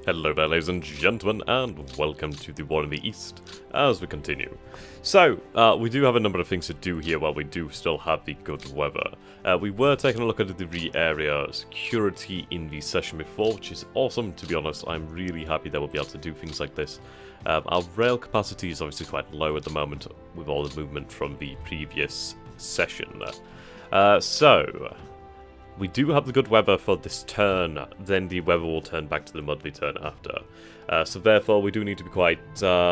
Hello there, ladies and gentlemen, and welcome to the War in the East, as we continue. So, we do have a number of things to do here while we do still have the good weather. We were taking a look at the area security in the session before, which is awesome, to be honest. I'm really happy that we'll be able to do things like this. Our rail capacity is obviously quite low at the moment, with all the movement from the previous session. We do have the good weather for this turn, then the weather will turn back to the Mudvay turn after. So therefore we do need to be quite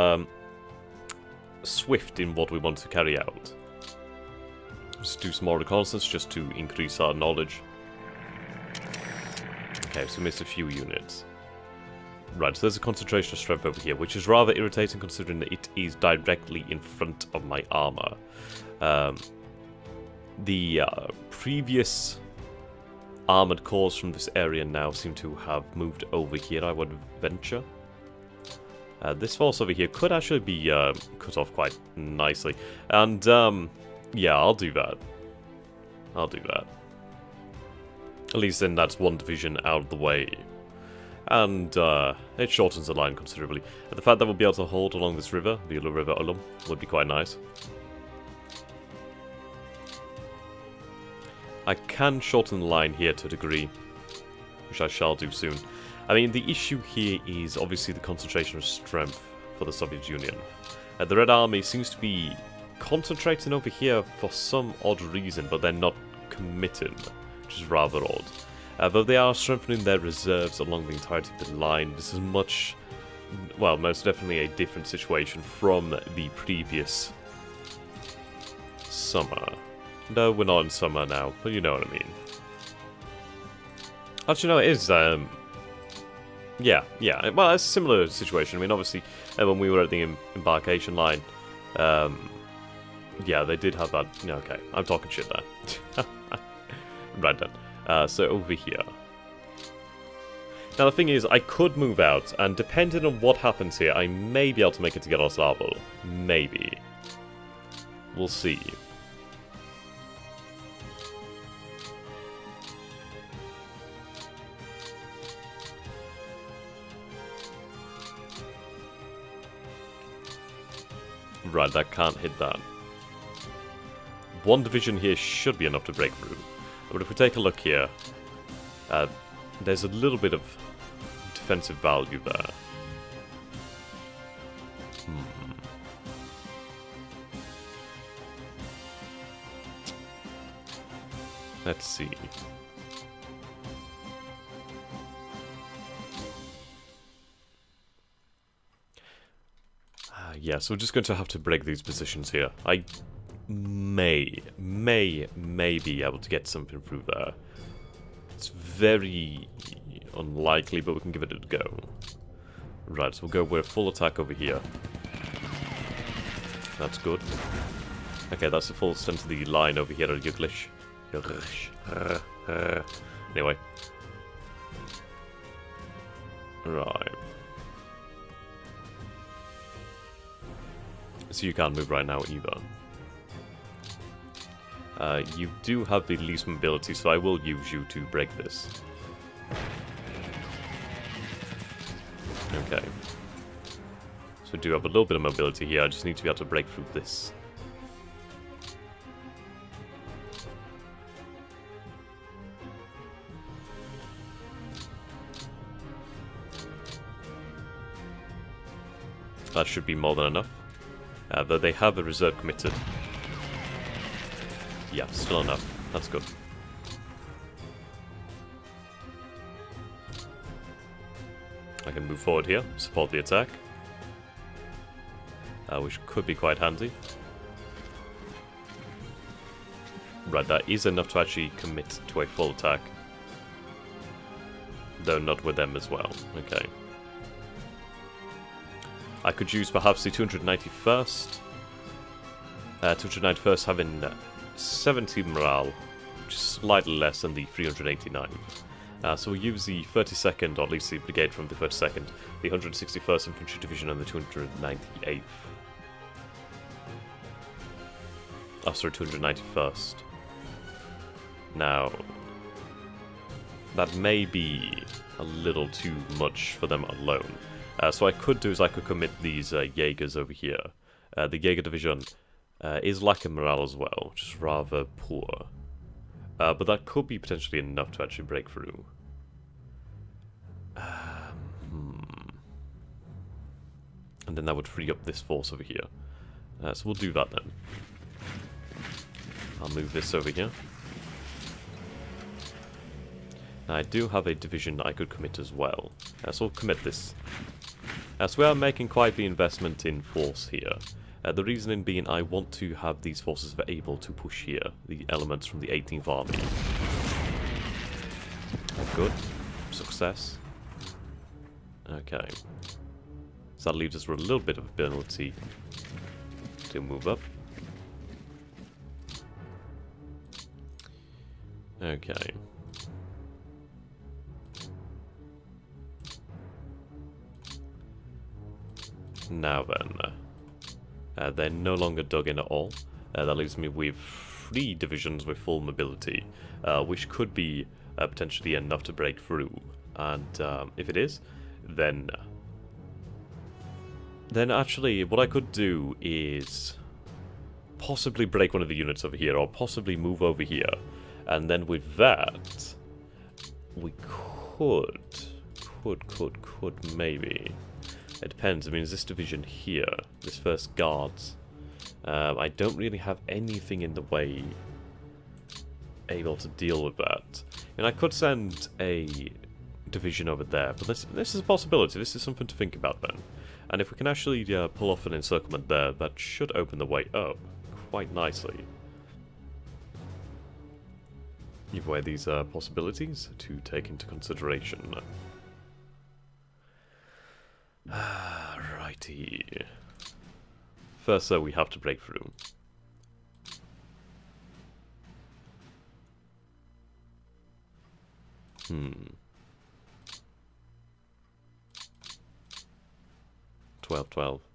swift in what we want to carry out. Let's do some more reconnaissance just to increase our knowledge. Okay, so we missed a few units. Right, so there's a concentration of strength over here, which is rather irritating considering that it is directly in front of my armor. The previous armored cores from this area now seem to have moved over here, I would venture. This force over here could actually be cut off quite nicely. And, yeah, I'll do that. I'll do that. At least then that's one division out of the way. And it shortens the line considerably. The fact that we'll be able to hold along this river, the River Ullum, would be quite nice. I can shorten the line here to a degree, which I shall do soon. I mean, the issue here is obviously the concentration of strength for the Soviet Union. The Red Army seems to be concentrating over here for some odd reason, but they're not committed, which is rather odd. Though they are strengthening their reserves along the entirety of the line, this is much, well, most definitely a different situation from the previous summer. No, we're not in summer now, but you know what I mean. Actually, no, it is, yeah, well, it's a similar situation. I mean, obviously, when we were at the embarkation line, yeah, they did have that. Yeah, okay, I'm talking shit there. Right then, so over here. Now, the thing is, I could move out, and depending on what happens here, I may be able to make it to Yaroslavl. Maybe. We'll see. Right, that can't hit that. One division here should be enough to break through. But if we take a look here, there's a little bit of defensive value there. Let's see. Yeah, so we're just going to have to break these positions here. I may be able to get something through there. It's very unlikely, but we can give it a go. Right, so we'll go with full attack over here. That's good. Okay, that's the full extent of the line over here at Yuglish. Anyway. Right. So you can't move right now either. You do have the least mobility, so I will use you to break this. Okay. So I do have a little bit of mobility here, I just need to be able to break through this. That should be more than enough. Though they have a reserve committed. Yeah, still enough. That's good. I can move forward here, support the attack. Which could be quite handy. Right, that is enough to actually commit to a full attack. Though not with them as well. Okay. I could use perhaps the 291st. 291st having 70 morale, which is slightly less than the 389. So we'll use the 32nd, or at least the brigade from the 32nd, the 161st Infantry Division and the 298th. Oh, sorry, 291st. Now, that may be a little too much for them alone. So what I could do is I could commit these Jaegers over here. The Jaeger division is lacking morale as well, which is rather poor. But that could be potentially enough to actually break through. And then that would free up this force over here. So we'll do that then. I'll move this over here. Now I do have a division I could commit as well. So we'll commit this. So we are making quite the investment in force here. The reasoning being I want to have these forces able to push here, the elements from the 18th Army. Good. Success. Okay. So that leaves us with a little bit of ability to move up. Okay. Now then, they're no longer dug in at all. That leaves me with 3 divisions with full mobility, which could be potentially enough to break through. And if it is, then actually what I could do is possibly break one of the units over here, or possibly move over here. And then with that, we could maybe... It depends. I mean, is this division here, this first guards, I don't really have anything in the way able to deal with that. And I could send a division over there, but this is a possibility. This is something to think about then. And if we can actually pull off an encirclement there, that should open the way up quite nicely. Either way, these are possibilities to take into consideration. Righty. First, though, we have to break through. 12.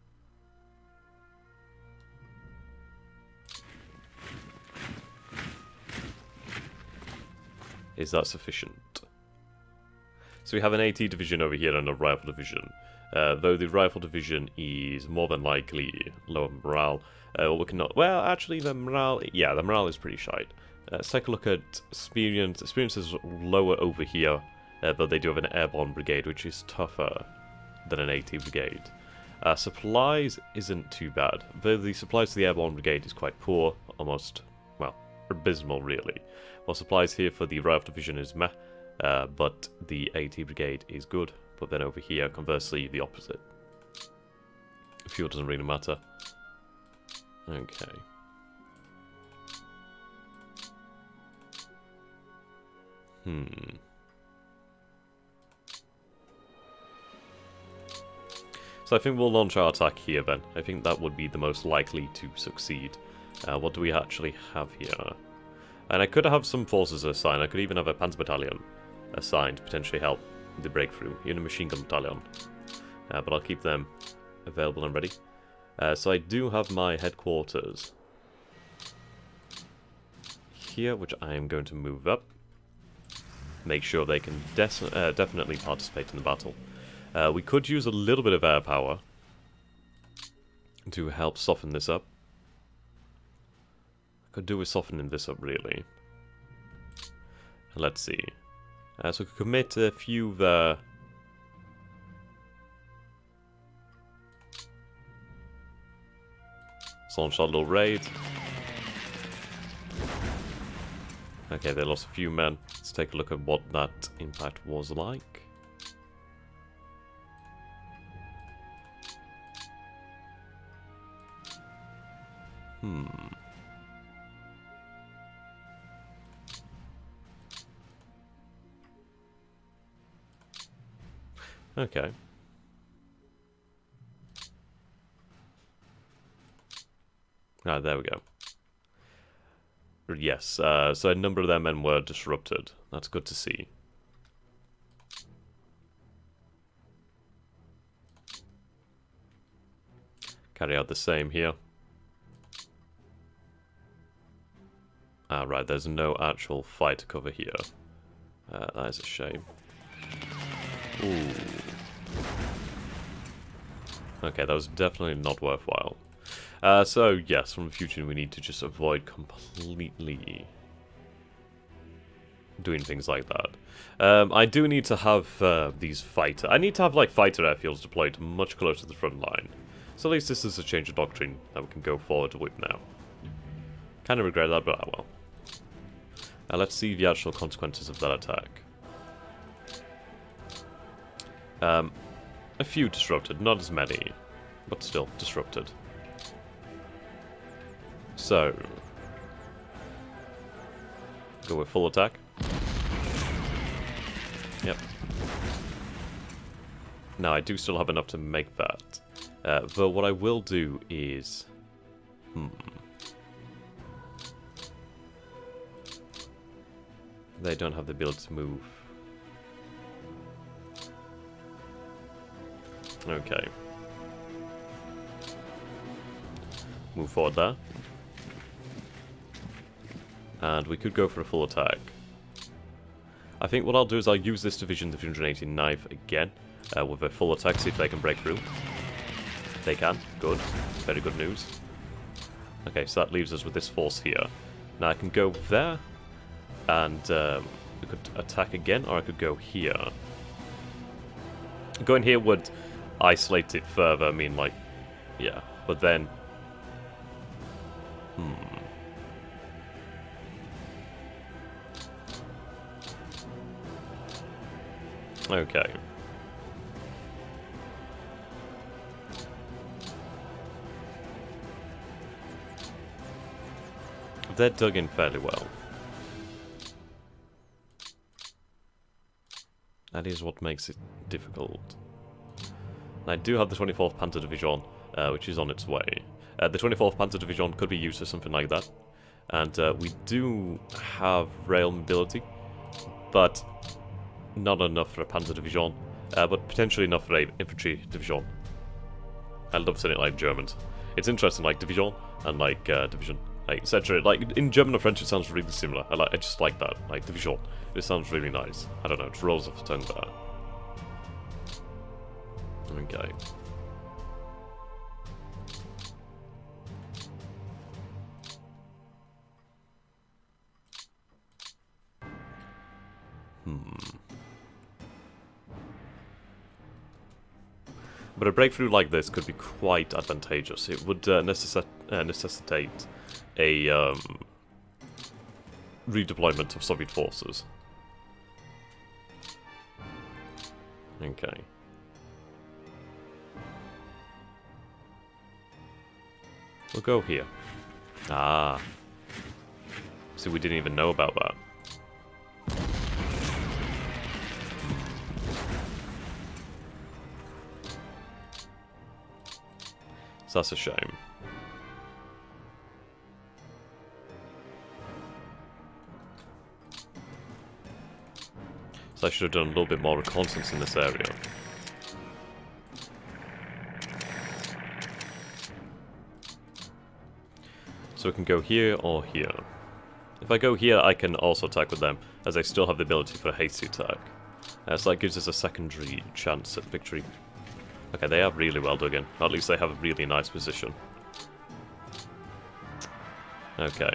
Is that sufficient? So we have an AT division over here and a rifle division. Though the rifle division is more than likely lower morale. We cannot. Well, actually, the morale. Yeah, the morale is pretty shite. Let's take a look at experience. Experience is lower over here, but they do have an airborne brigade, which is tougher than an AT brigade. Supplies isn't too bad, though the supplies to the airborne brigade is quite poor, almost, well, abysmal really. While supplies here for the rifle division is meh, but the AT brigade is good. But then over here, conversely, the opposite. Fuel doesn't really matter. Okay. So I think we'll launch our attack here then. I think that would be the most likely to succeed. What do we actually have here? And I could have some forces assigned. I could even have a Panzer Battalion assigned to potentially help the breakthrough, even a machine gun battalion. But I'll keep them available and ready. So I do have my headquarters here, which I am going to move up. Make sure they can definitely participate in the battle. We could use a little bit of air power to help soften this up. Could do with softening this up, really. Let's see. So we could commit a few there. Let's launch our little raid. Okay, they lost a few men. Let's take a look at what that impact was like. Okay. Ah, there we go. Yes, so a number of their men were disrupted. That's good to see. Carry out the same here. Ah, right, there's no actual fight to cover here. That is a shame. Ooh. Okay, that was definitely not worthwhile. So, yes, from the future we need to just avoid completely doing things like that. I do need to have these fighter... I need to have, like, fighter airfields deployed much closer to the front line. So at least this is a change of doctrine that we can go forward with now. Kind of regret that, but ah well. Let's see the actual consequences of that attack. A few disrupted, not as many, but still disrupted. So, go with full attack. Yep. Now, I do still have enough to make that. Though what I will do is... They don't have the ability to move. Okay. Move forward there. And we could go for a full attack. I think what I'll do is I'll use this division, the 389th, again, with a full attack, see if they can break through. They can. Good. Very good news. Okay, so that leaves us with this force here. Now I can go there, and we could attack again, or I could go here. Going here would isolate it further, I mean, like, yeah, but then... Okay. They're dug in fairly well. That is what makes it difficult. I do have the 24th Panzer Division, which is on its way. The 24th Panzer Division could be used for something like that. And we do have rail mobility, but not enough for a Panzer Division, but potentially enough for a infantry division. I love saying it like Germans. It's interesting, like division and like division, like etc. Like in German or French, it sounds really similar. I just like that, like division. It sounds really nice. I don't know, it rolls off the tongue there. Okay. But a breakthrough like this could be quite advantageous. It would necessitate a redeployment of Soviet forces. Okay. We'll go here. Ah. See, we didn't even know about that. So that's a shame. So I should have done a little bit more reconnaissance in this area. So we can go here or here. If I go here, I can also attack with them, as I still have the ability for a hasty attack. So that gives us a secondary chance at victory. Okay, they are really well dug in. Or at least they have a really nice position. Okay.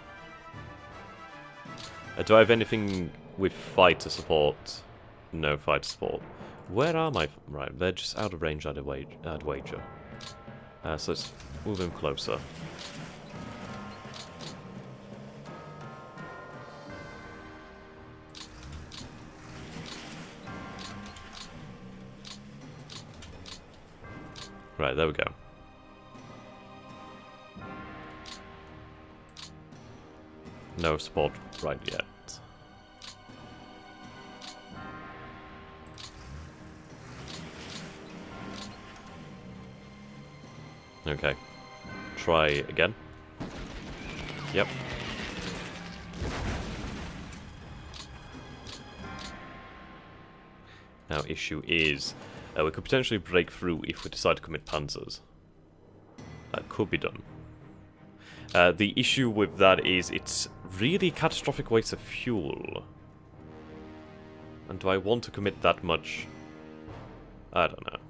Do I have anything with fighter support? No fighter support. Where are my... Right, they're just out of range, I'd wager. So let's move them closer. Right, there we go. No support right yet. Okay. Try again. Yep. Now, issue is... we could potentially break through if we decide to commit panzers. That could be done. The issue with that is it's really catastrophic waste of fuel. And do I want to commit that much? I don't know.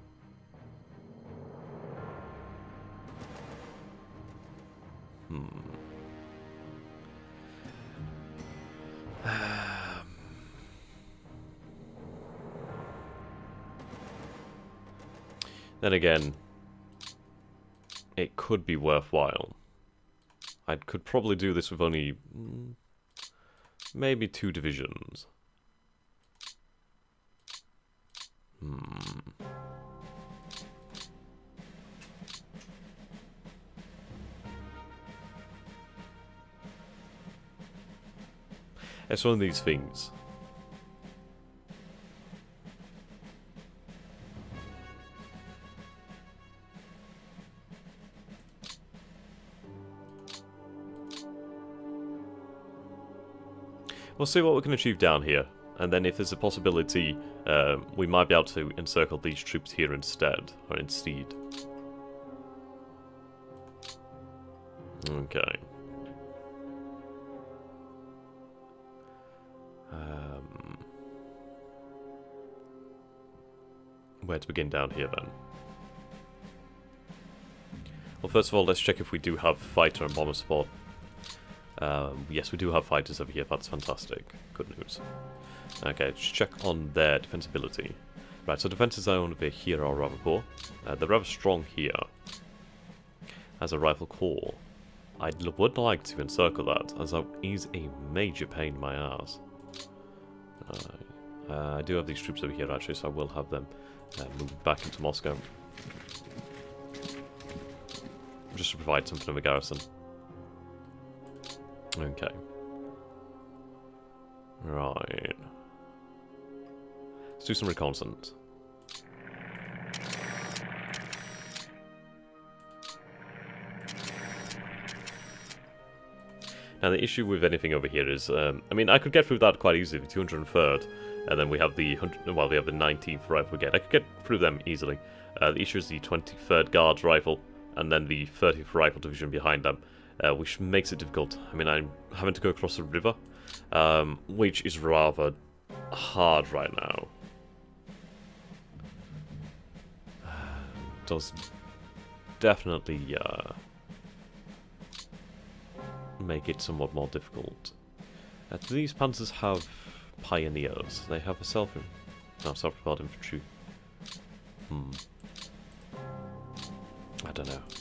Then again, it could be worthwhile. I could probably do this with only maybe 2 divisions. It's one of these things. We'll see what we can achieve down here, and then if there's a possibility, we might be able to encircle these troops here instead, or instead. Okay. Where to begin down here then? Well, first of all, let's check if we do have fighter and bomber support. Yes, we do have fighters over here. That's fantastic. Good news. Okay, let's check on their defensibility. Right, so defense zone over here are rather poor. They're rather strong here. As a rifle corps. I would like to encircle that, as that is a major pain in my ass. I do have these troops over here actually, so I will have them move back into Moscow. Just to provide something of a garrison. Okay. Right. Let's do some reconnaissance. Now the issue with anything over here is, I mean, I could get through that quite easily, the 203rd, and then we have the 19th Rifle Brigade. I could get through them easily. The issue is the 23rd Guards Rifle, and then the 30th Rifle Division behind them, which makes it difficult. I mean, I'm having to go across a river, which is rather hard right now. Does definitely make it somewhat more difficult. Do these panzers have pioneers? They have a self-propelled infantry. I don't know.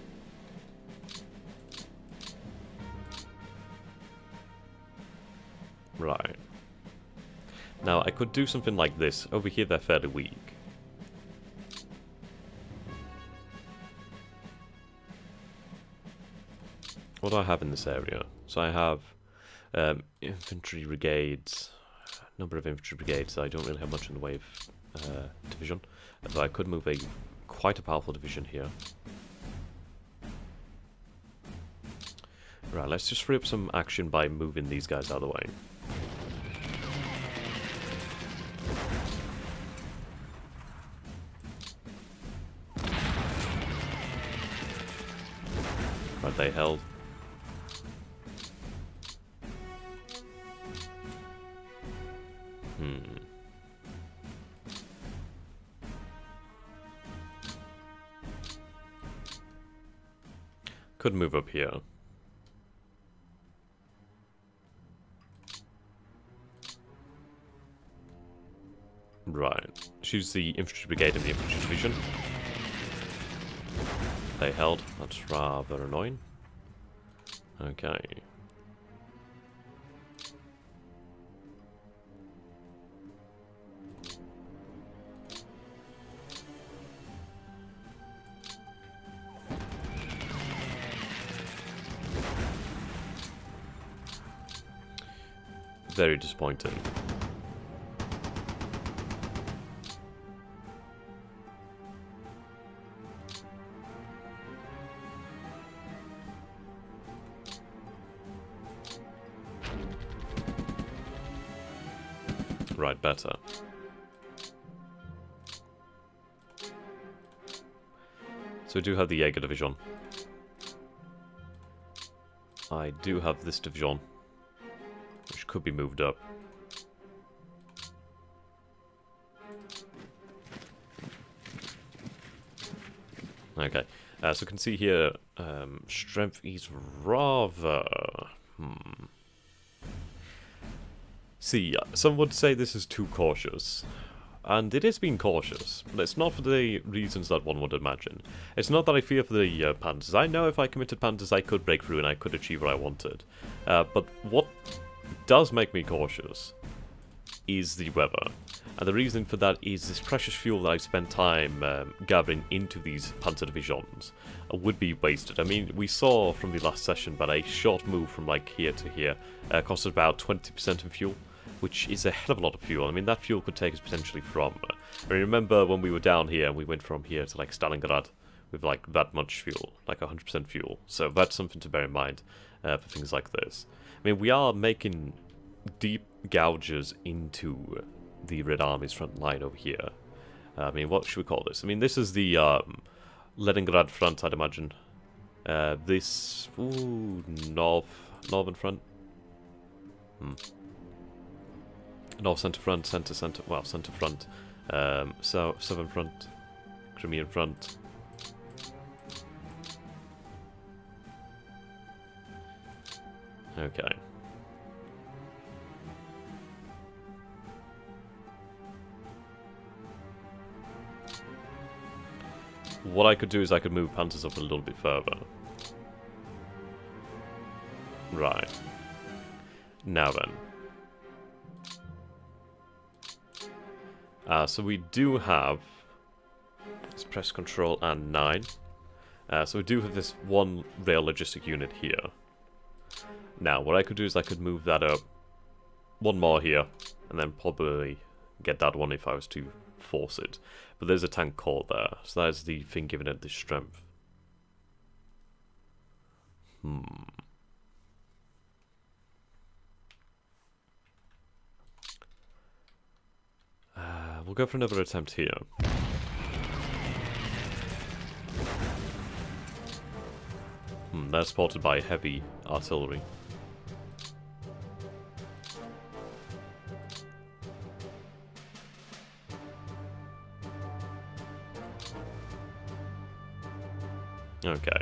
Right. Now, I could do something like this. Over here, they're fairly weak. What do I have in this area? So I have infantry brigades, number of infantry brigades. I don't really have much in the way of division, but I could move quite a powerful division here. Right, let's just free up some action by moving these guys out of the way. Right, they held. Could move up here. Right. Choose the infantry brigade and the infantry division. They held. That's rather annoying. Okay. Very disappointing. Right, better. So we do have the Jaeger division. I do have this division, which could be moved up. Okay, so you can see here, strength is rather... See, some would say this is too cautious. And it is being cautious, but it's not for the reasons that one would imagine. It's not that I fear for the Panthers. I know if I committed Panthers I could break through and I could achieve what I wanted. But what does make me cautious is the weather. And the reason for that is this precious fuel that I've spent time gathering into these Panther divisions would be wasted. I mean, we saw from the last session that a short move from like here to here cost us about 20% in fuel, which is a hell of a lot of fuel. I mean, that fuel could take us potentially from... I remember when we were down here, and we went from here to, like, Stalingrad with, like, that much fuel, like 100% fuel. So that's something to bear in mind for things like this. I mean, we are making deep gouges into the Red Army's front line over here. I mean, what should we call this? I mean, this is the Leningrad front, I'd imagine. This... Ooh, northern front. North centre front, centre, well, centre front, so southern front, Crimean front. Okay. What I could do is I could move Panthers up a little bit further. Right. Now then. So we do have, let's press Control and 9. So we do have this one rail logistic unit here. Now, what I could do is I could move that up one more here, and then probably get that one if I was to force it. But there's a tank core there, so that is the thing giving it the strength. We'll go for another attempt here. They're supported by heavy artillery. Okay.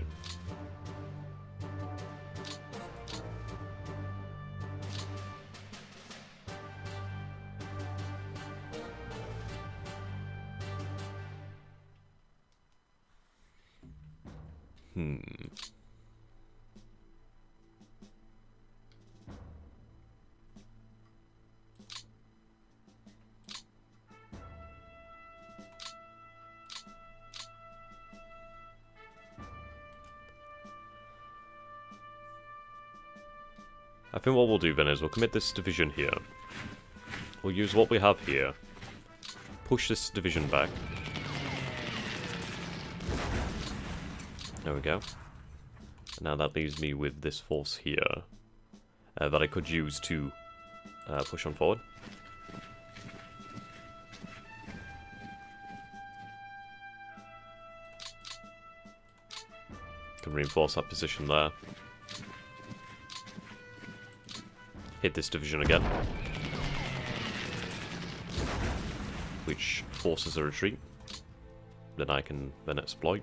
I think what we'll do then is we'll commit this division here. We'll use what we have here. Push this division back. There we go. Now that leaves me with this force here that I could use to push on forward. Can reinforce that position there. Hit this division again, which forces a retreat. Then I can then exploit.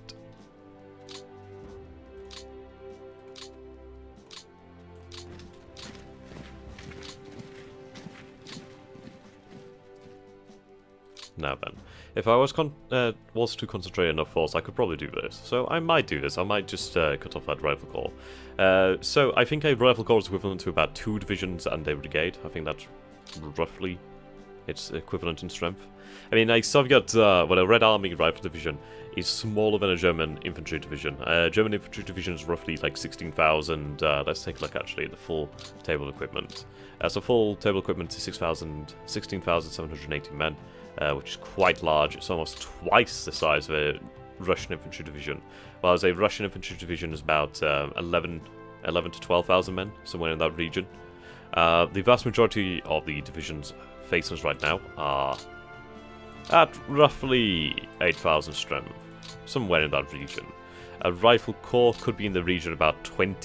Now then, if I was to concentrate enough force, I could probably do this. So I might do this. I might just cut off that rifle corps. So I think a rifle corps is equivalent to about 2 divisions and a brigade. I think that's roughly its equivalent in strength. I mean, a Soviet, well, a Red Army rifle division is smaller than a German infantry division. German infantry division is roughly like 16,000. Let's take a look actually at the full table of equipment. So full table equipment is 16,780 men. Which is quite large. It's almost twice the size of a Russian infantry division, whereas a Russian infantry division is about 11 to 12,000 men, somewhere in that region. The vast majority of the divisions facing us right now are at roughly 8,000 strength, somewhere in that region. A rifle corps could be in the region about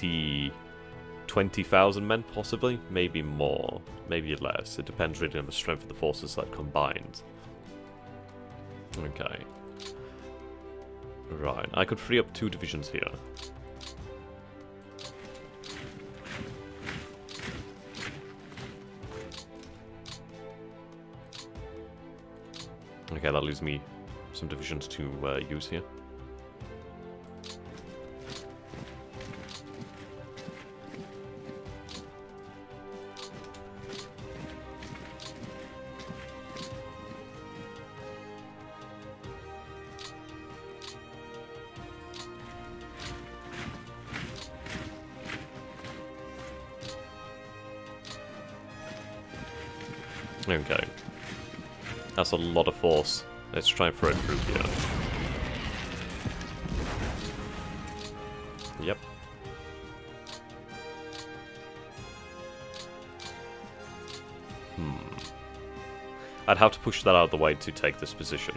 20,000 men, possibly, maybe more, maybe less. It depends really on the strength of the forces that combined. Okay. Right, I could free up 2 divisions here. Okay, that leaves me some divisions to use here. Okay. That's a lot of force. Let's try and throw it through here. Yep. I'd have to push that out of the way to take this position.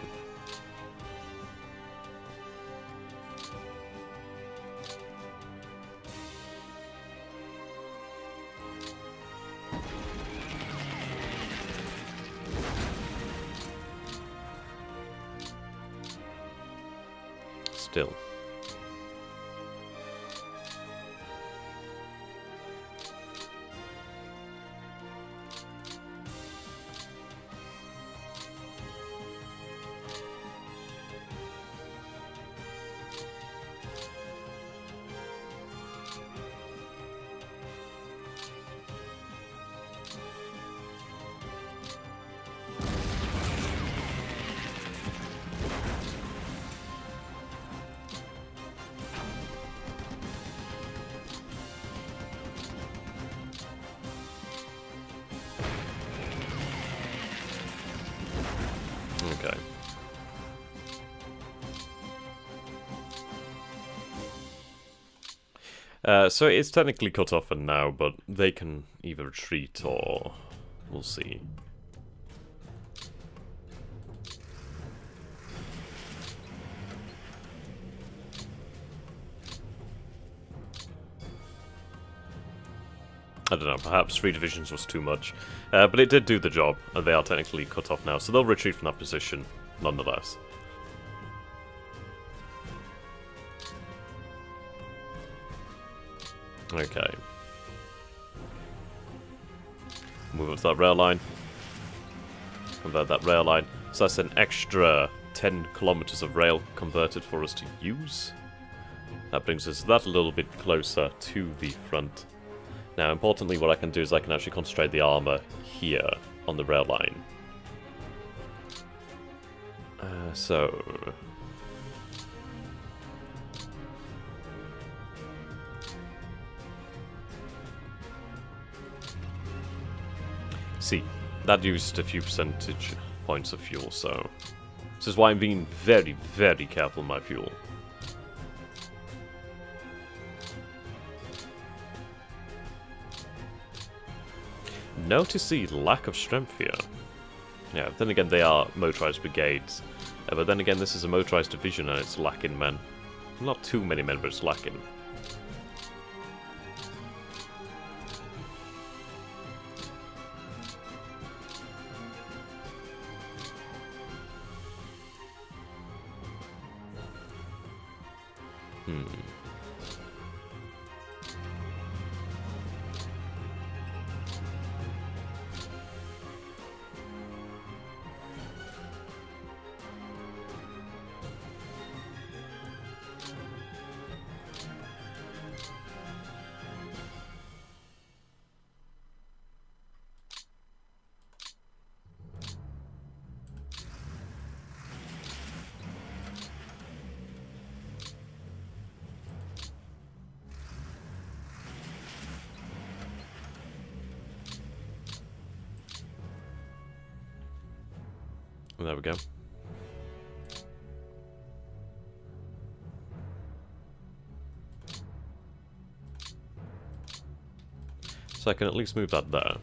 Still. Okay. So it's technically cut off for now, but they can either retreat or we'll see. I don't know, perhaps 3 divisions was too much. But it did do the job, and they are technically cut off now, so they'll retreat from that position, nonetheless. Okay. Move up to that rail line. Convert that rail line. So that's an extra 10 kilometers of rail converted for us to use. That brings us that a little bit closer to the front. Now, importantly, what I can do is I can actually concentrate the armor here on the rail line. So... See, that used a few percentage points of fuel, so... This is why I'm being very, very careful with my fuel. Notice the lack of strength here. Yeah, then again they are motorized brigades. But then again this is a motorized division and it's lacking men. Not too many men, but it's lacking. There we go. So I can at least move that there.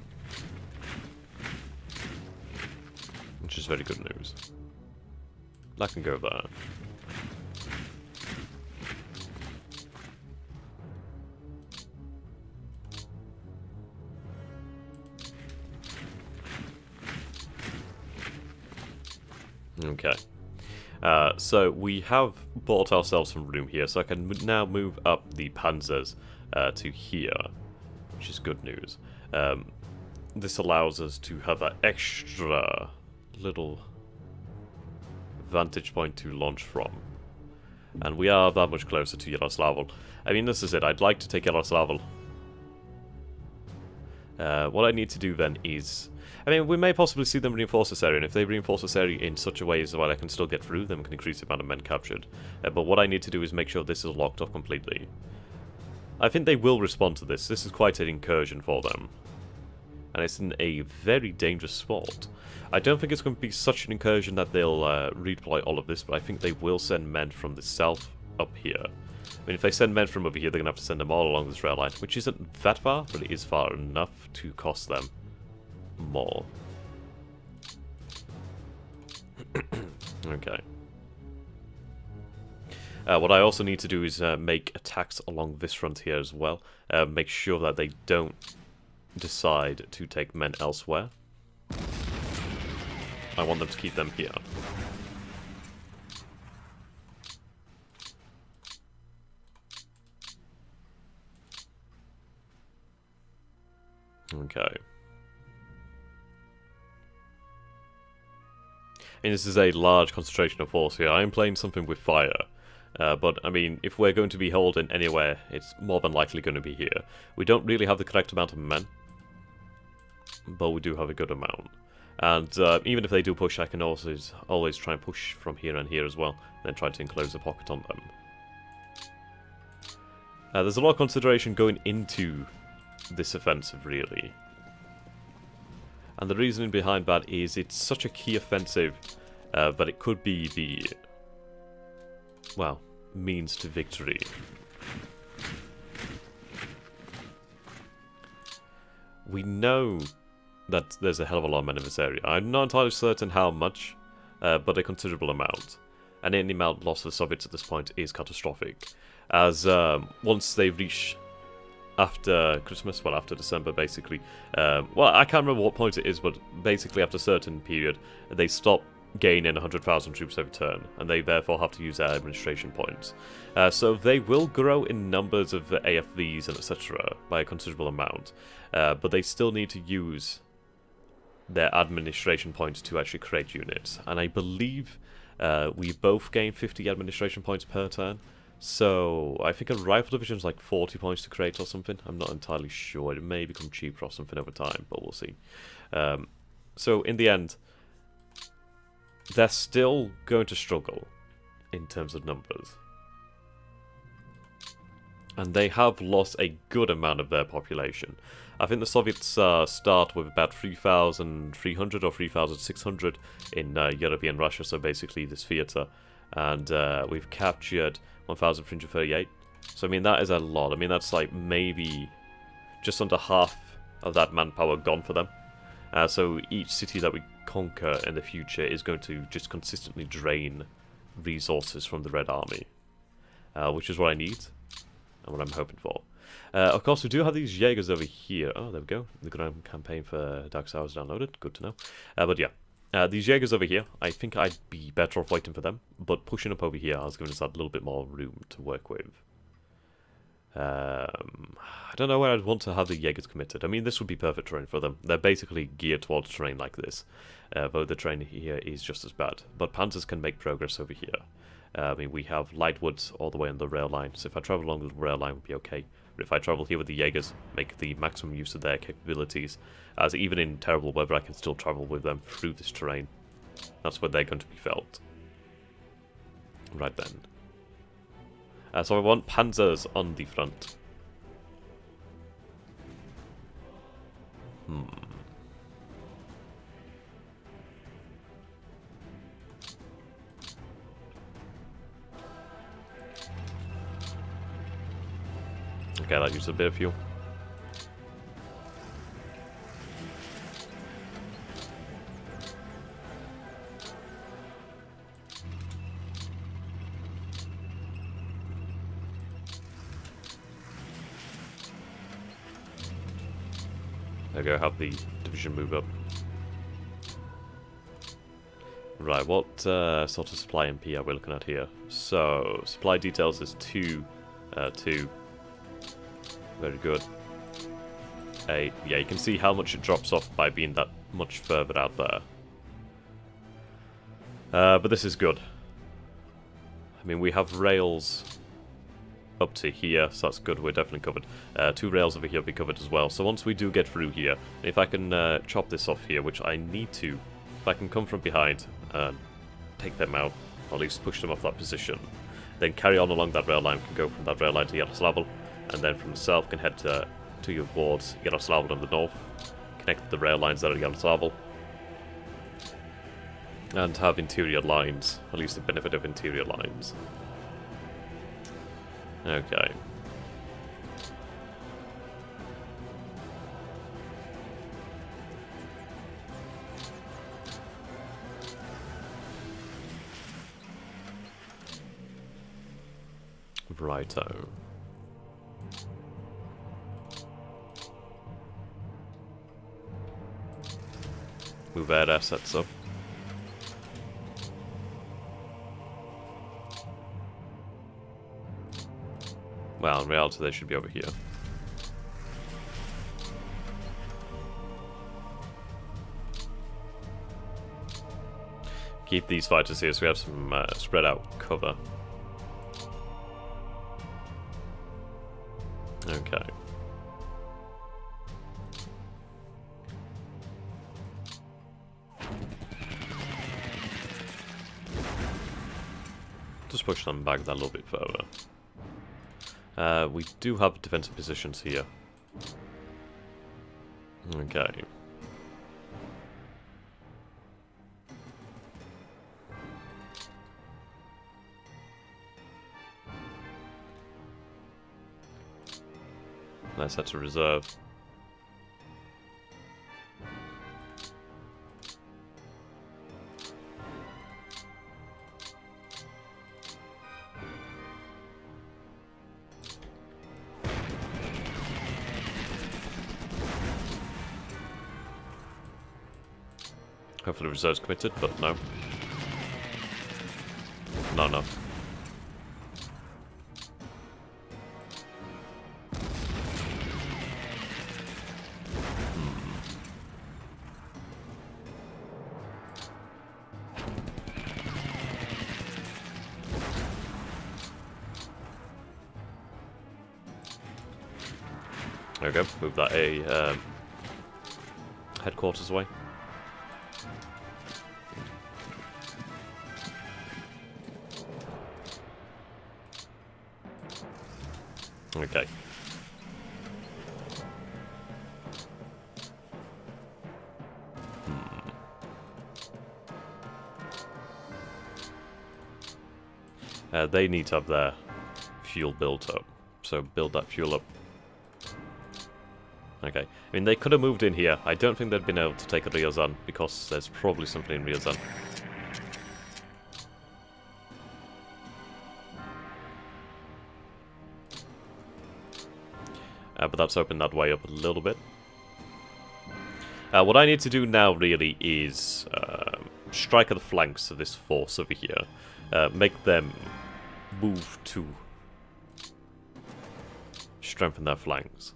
Which is very good news. That can go there. Okay. So we have bought ourselves some room here, so I can now move up the panzers to here, which is good news. This allows us to have that extra little vantage point to launch from. And we are that much closer to Yaroslavl. I mean, this is it. I'd like to take Yaroslavl. What I need to do then is... I mean, we may possibly see them reinforce this area, and if they reinforce this area in such a way as well I can still get through them, can increase the amount of men captured. But what I need to do is make sure this is locked up completely. I think they will respond to this. This is quite an incursion for them. And it's in a very dangerous spot. I don't think it's going to be such an incursion that they'll redeploy all of this, but I think they will send men from the south up here. I mean, if they send men from over here, they're going to have to send them all along this rail line, which isn't that far, but it is far enough to cost them more. Okay. What I also need to do is make attacks along this front here as well. Make sure that they don't decide to take men elsewhere. I want them to keep them here. Okay. And this is a large concentration of force here. I am playing something with fire. But, I mean, if we're going to be holding anywhere, it's more than likely going to be here. We don't really have the correct amount of men, but we do have a good amount. And even if they do push, I can also always try and push from here and here as well, and then try to enclose a pocket on them. There's a lot of consideration going into this offensive, really. And the reasoning behind that is it's such a key offensive that it could be the, well, means to victory. We know that there's a hell of a lot of men in this area. I'm not entirely certain how much, but a considerable amount. And any amount lost to the Soviets at this point is catastrophic. As once they reach after Christmas, well, after December, basically. Well, I can't remember what point it is, but basically after a certain period, they stop gaining 100,000 troops every turn, and they therefore have to use their administration points. So they will grow in numbers of AFVs and etc. by a considerable amount, but they still need to use their administration points to actually create units. And I believe we both gain 50 administration points per turn. So, I think a rifle division is like 40 points to create or something. I'm not entirely sure. It may become cheaper or something over time, but we'll see. So, in the end, they're still going to struggle in terms of numbers. And they have lost a good amount of their population. I think the Soviets start with about 3,300 or 3,600 in European Russia, so basically this theatre. And we've captured 1,338. So, I mean, that is a lot. I mean, that's like maybe just under half of that manpower gone for them. So each city that we conquer in the future is going to just consistently drain resources from the Red Army. Which is what I need, and what I'm hoping for. Of course, we do have these Jaegers over here. Oh, there we go. The Grand Campaign for Dark Sour is downloaded. Good to know. But yeah. These Jaegers over here, I think I'd be better off waiting for them, but pushing up over here has given us that little bit more room to work with. I don't know where I'd want to have the Jaegers committed. I mean, this would be perfect terrain for them. They're basically geared towards terrain like this, though the terrain here is just as bad. But Panzers can make progress over here. I mean, we have light woods all the way on the rail line, so if I travel along the rail line, would be okay. But if I travel here with the Jaegers, make the maximum use of their capabilities, as even in terrible weather I can still travel with them through this terrain. That's where they're going to be felt. Right then. So I want Panzers on the front. Okay, that used a bit of fuel. There we go, have the division move up. Right, what sort of supply MP are we looking at here? So, supply details is 2. 2. Very good. 8. Yeah, you can see how much it drops off by being that much further out there. But this is good. I mean, we have rails up to here, so that's good, we're definitely covered. 2 rails over here will be covered as well. So once we do get through here, if I can chop this off here, which I need to, if I can come from behind and take them out, or at least push them off that position, then carry on along that rail line, can go from that rail line to Yaroslavel, and then from the south can head towards Yaroslavel on the north, connect the rail lines there at Yaroslavel, and have interior lines, at least the benefit of interior lines. Okay. Righto. Move air assets up. Well, in reality, they should be over here. Keep these fighters here so we have some spread out cover. Okay. Just push them back that a little bit further. We do have defensive positions here. Okay. Let's set to reserve. Hopefully reserve's committed, but no. No. There we go, move that headquarters away. Okay. They need to have their fuel built up, so build that fuel up. Okay, I mean they could have moved in here. I don't think they'd been able to take Ryazan because there's probably something in Ryazan. But that's opened that way up a little bit. What I need to do now really is strike at the flanks of this force over here. Make them move to strengthen their flanks.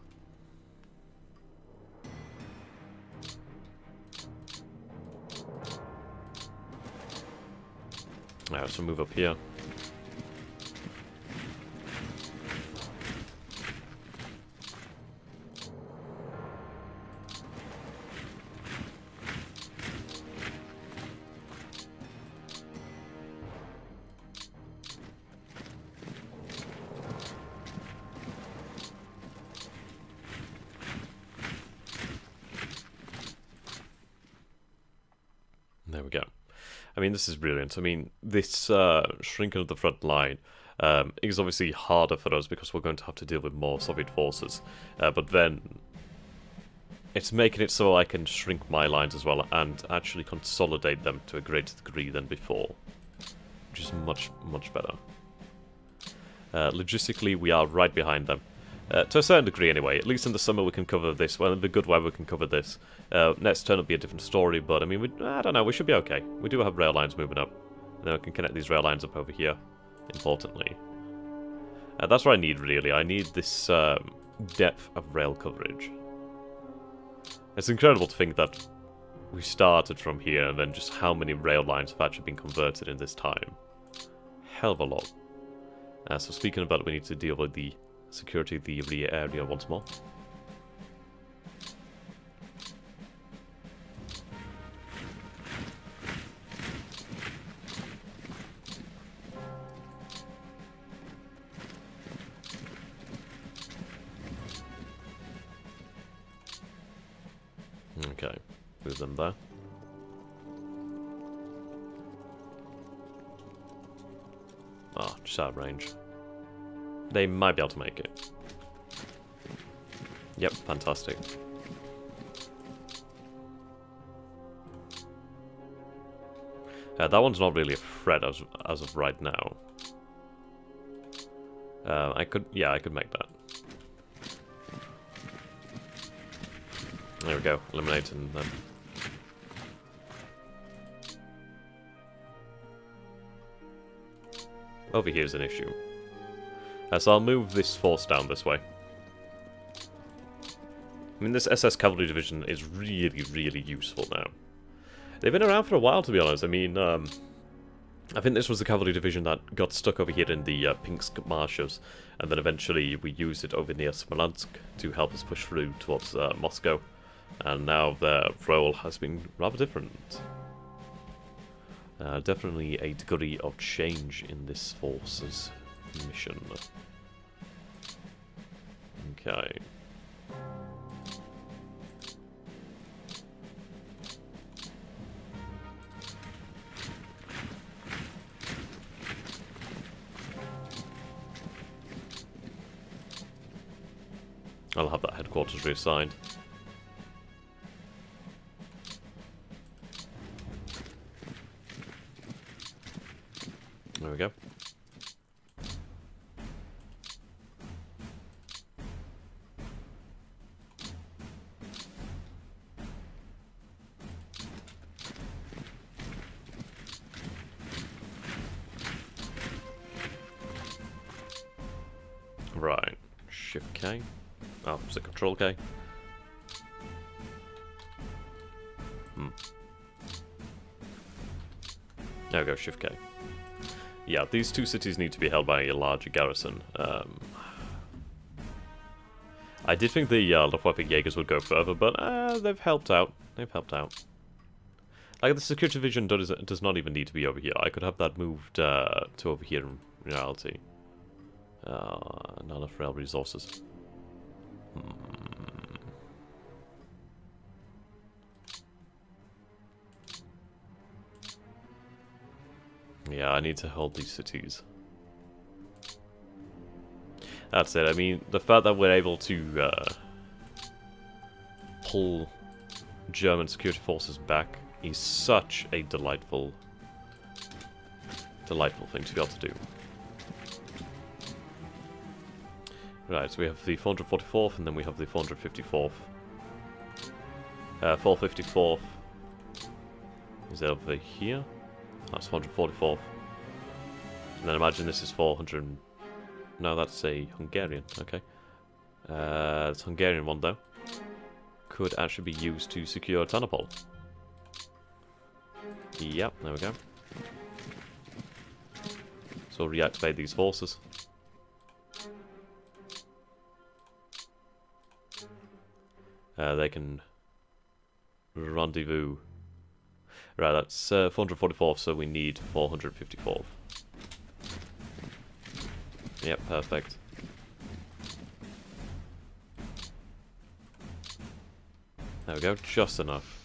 Alright, so move up here. There we go. I mean, this is brilliant. I mean, this shrinking of the front line is obviously harder for us because we're going to have to deal with more Soviet forces. But then it's making it so I can shrink my lines as well and actually consolidate them to a greater degree than before, which is much, much better. Logistically, we are right behind them. To a certain degree, anyway. At least in the summer we can cover this. Well, in the good weather we can cover this. Next turn will be a different story, but I mean, I don't know. We should be okay. We do have rail lines moving up. And then we can connect these rail lines up over here, importantly. That's what I need, really. I need this depth of rail coverage. It's incredible to think that we started from here, and then just how many rail lines have actually been converted in this time. Hell of a lot. So speaking of that, we need to deal with the security of the rear area once more. Okay, move them there. Ah, just out of range. They might be able to make it. Yep, fantastic. That one's not really a threat as of right now. I could make that. There we go, eliminating them. Over here is an issue. So I'll move this force down this way. I mean, this SS Cavalry Division is really, really useful now. They've been around for a while, to be honest. I mean, I think this was the cavalry division that got stuck over here in the Pinsk marshes, and then eventually we used it over near Smolensk to help us push through towards Moscow. And now their role has been rather different. Definitely a degree of change in this force's mission. Okay. I'll have that headquarters reassigned. There we go. Right. Shift K. Oh, is it Control K? There we go, Shift K. Yeah, these two cities need to be held by a larger garrison. I did think the Luftwaffe Jaegers would go further, but they've helped out. They've helped out. Like, the security division does not even need to be over here. I could have that moved to over here in reality. Not enough rail resources. Yeah, I need to hold these cities. That's it. I mean, the fact that we're able to pull German security forces back is such a delightful thing to be able to do. Right, so we have the 444th, and then we have the 454th. 454th is over here. That's 444th. And then imagine this is 400... No, that's a Hungarian. Okay. It's Hungarian one, though. Could actually be used to secure Tanopol. Yep, there we go. So we'll reactivate these forces. They can rendezvous. Right, that's 444th, so we need 454th. Yep, perfect. There we go, just enough.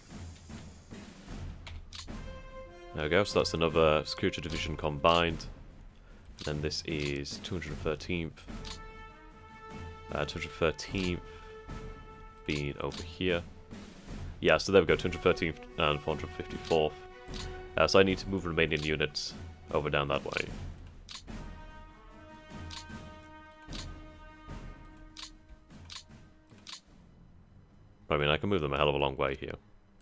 There we go, so that's another security division combined. Then this is 213th. 213th being over here. Yeah, so there we go, 213th and 454th. So I need to move Romanian units over down that way. I mean, I can move them a hell of a long way here.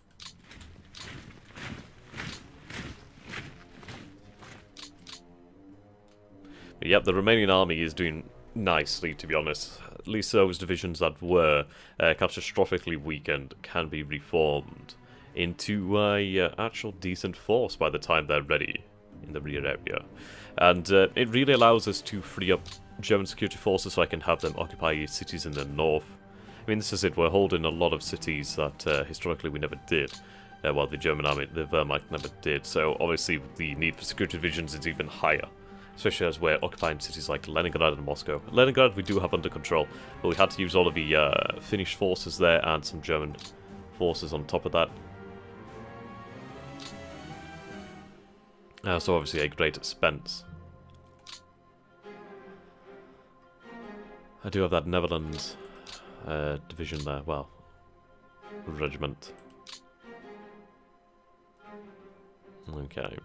But yep, the Romanian army is doing nicely, to be honest. At least those divisions that were catastrophically weakened can be reformed into a actual decent force by the time they're ready in the rear area. And it really allows us to free up German security forces so I can have them occupy cities in the north. I mean, this is it, we're holding a lot of cities that historically we never did. While the German army, the Wehrmacht, never did. So obviously the need for security divisions is even higher. Especially as we're occupying cities like Leningrad and Moscow. Leningrad we do have under control, but we had to use all of the Finnish forces there and some German forces on top of that. So obviously a great expense. I do have that Netherlands division there, well, regiment. Okay.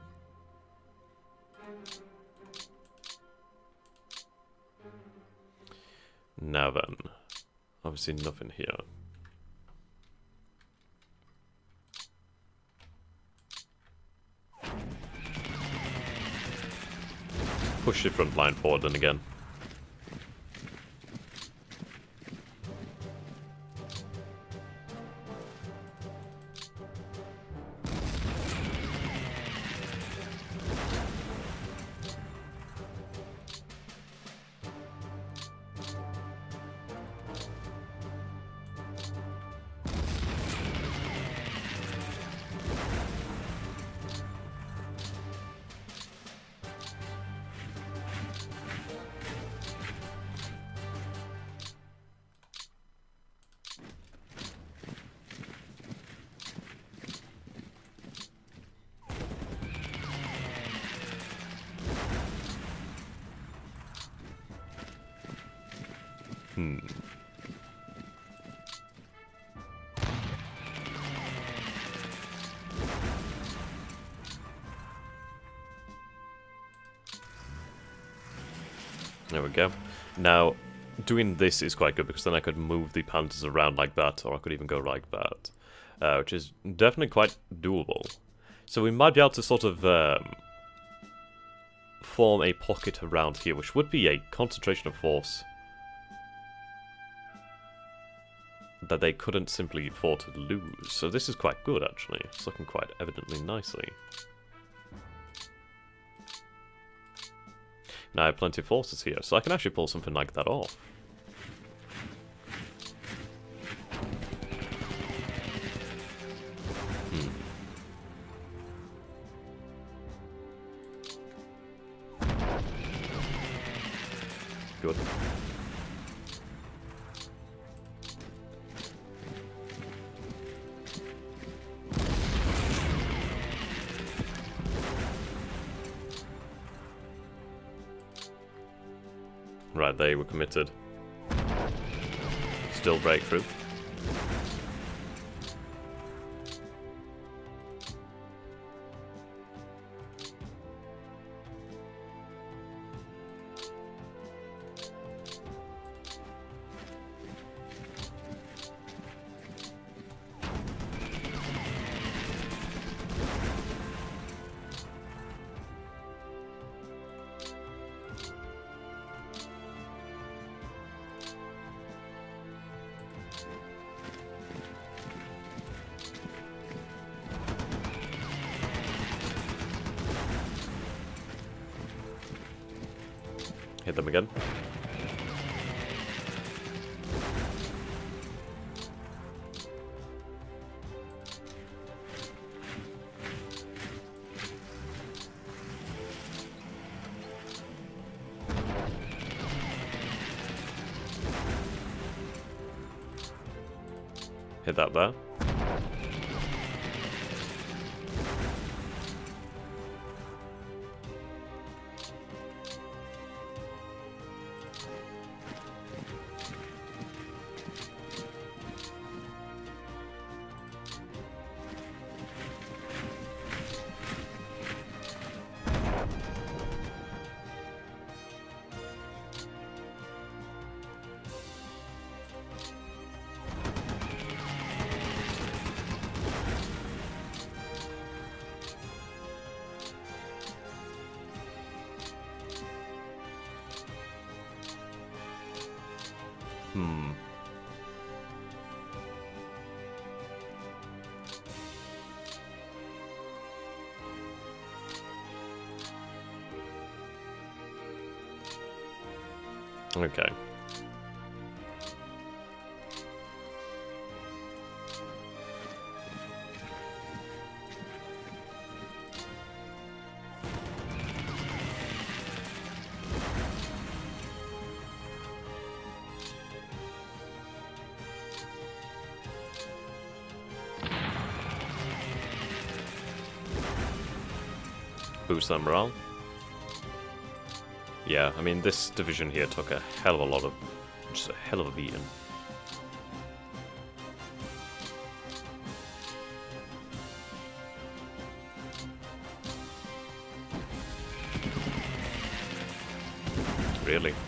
Now then, obviously nothing here. Push the front line forward then again. There we go. Now, doing this is quite good because then I could move the panzers around like that, or I could even go like that, which is definitely quite doable. So we might be able to sort of form a pocket around here, which would be a concentration of force that they couldn't simply afford to lose. So this is quite good, actually. It's looking quite evidently nicely. Now I have plenty of forces here, so I can actually pull something like that off. Good. Right, they were committed. Still breakthrough. Hit them again. Hit that there. Hmm. Okay. Boost that morale. Yeah, I mean, this division here took a hell of a lot of... just a hell of a beating. Really?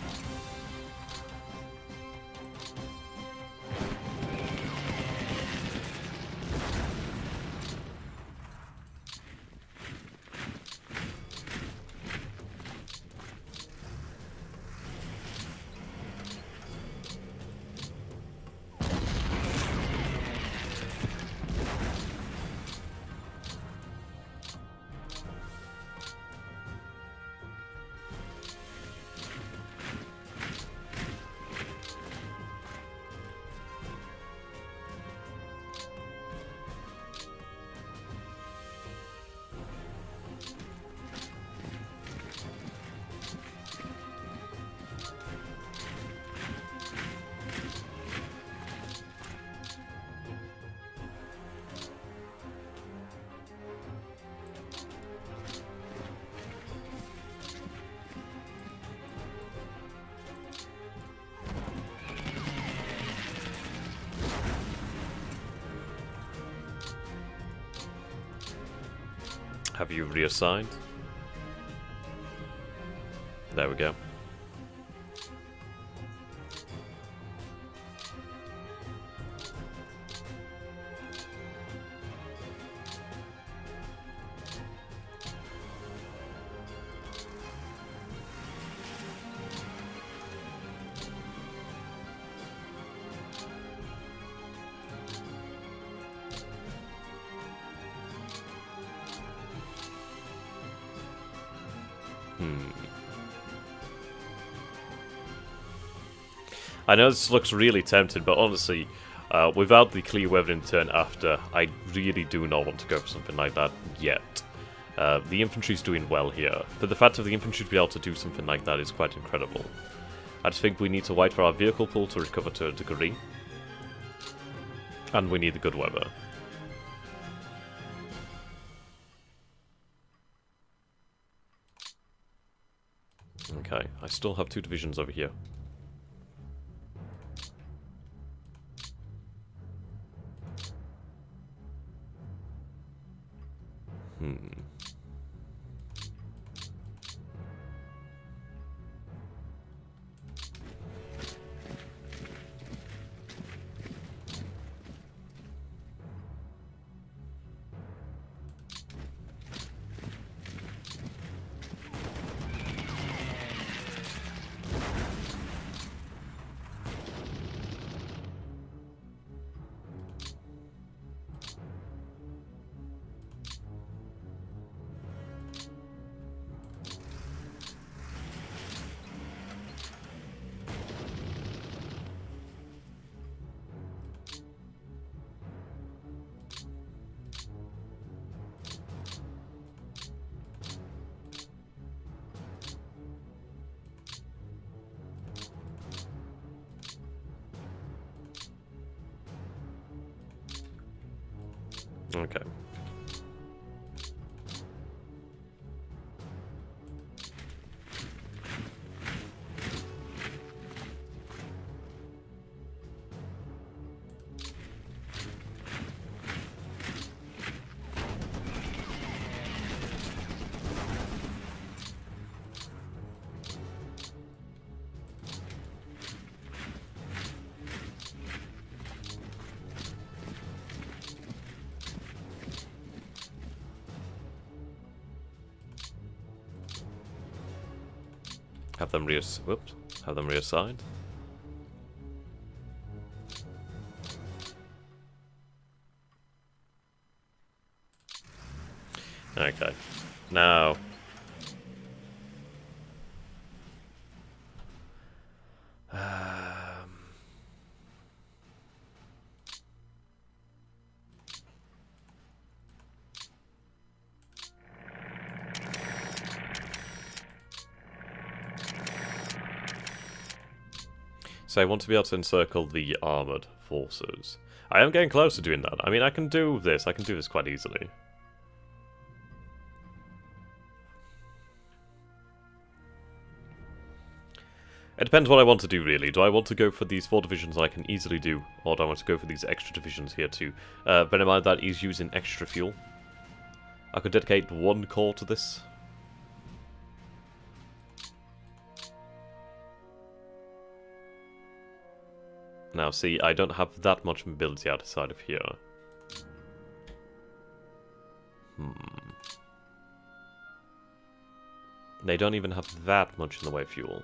Have you reassigned? There we go. I know this looks really tempting, but honestly, without the clear weather in turn after, I really do not want to go for something like that yet. The infantry's doing well here, but the fact of the infantry to be able to do something like that is quite incredible. I just think we need to wait for our vehicle pool to recover to a degree, and we need the good weather. Okay, I still have 2 divisions over here. Okay. Have them reassigned. Okay. Now... So I want to be able to encircle the armoured forces. I am getting close to doing that. I mean, I can do this. I can do this quite easily. It depends what I want to do, really. Do I want to go for these 4 divisions I can easily do, or do I want to go for these extra divisions here too? Bear in mind that is using extra fuel. I could dedicate 1 corps to this. Now, see, I don't have that much mobility outside of here. They don't even have that much in the way of fuel.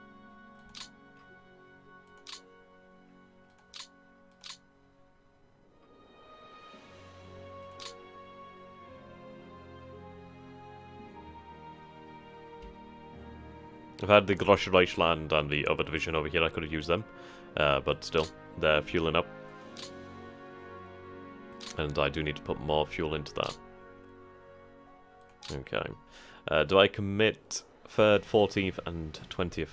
If I had the Grossreichland and the other division over here, I could have used them. But still, they're fueling up. And I do need to put more fuel into that. Okay. Do I commit 3rd, 14th, and 20th?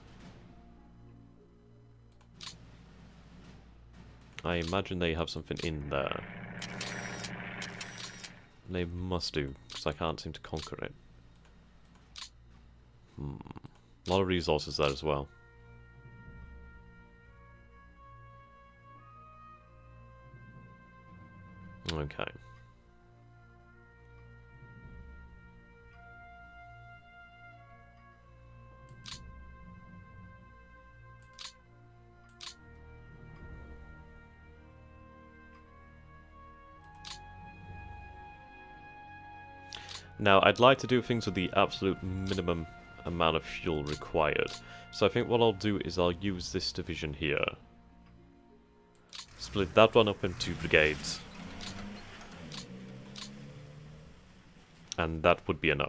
I imagine they have something in there. They must do, because I can't seem to conquer it. A lot of resources there as well. Okay. Now, I'd like to do things with the absolute minimum amount of fuel required. So I think what I'll do is I'll use this division here. Split that one up into brigades. And that would be enough.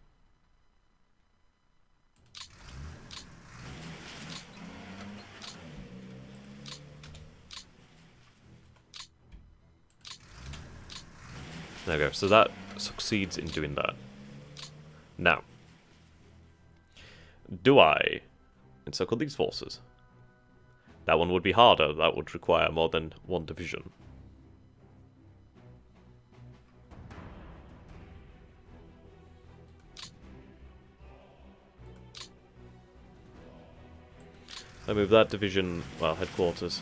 There we go, so that succeeds in doing that. Now, do I encircle these forces? That one would be harder, that would require more than 1 division. I move that division, well, headquarters.